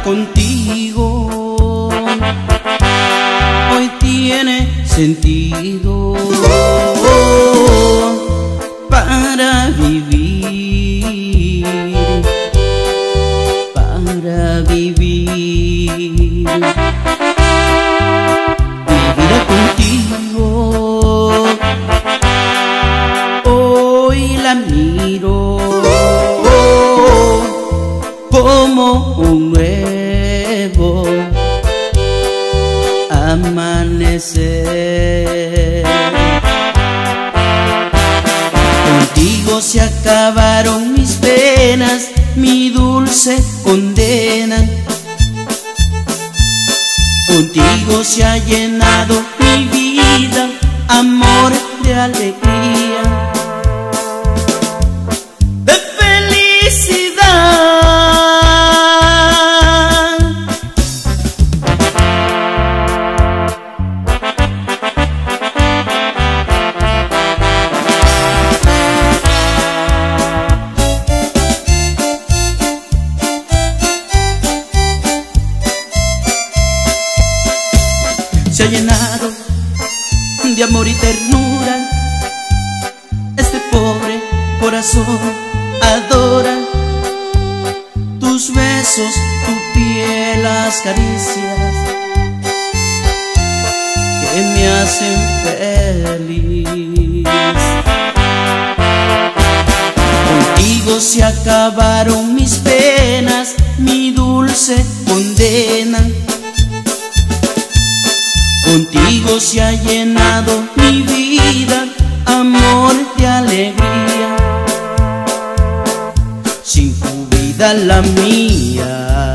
vida contigo hoy tiene sentido para vivir, para vivir. Viviré contigo, hoy la miro como un nuevo amanecer. Contigo se acabaron mis penas, mi dulce condena. Contigo se ha llenado mi vida, amor de alegría, de felicidad. Se ha llenado de amor y ternura, este pobre corazón adora tus besos, tu piel, las caricias que me hacen feliz. Contigo se acabaron mis penas, mi dulce condena. Contigo se ha llenado mi vida, amor de alegría. Sin tu vida la mía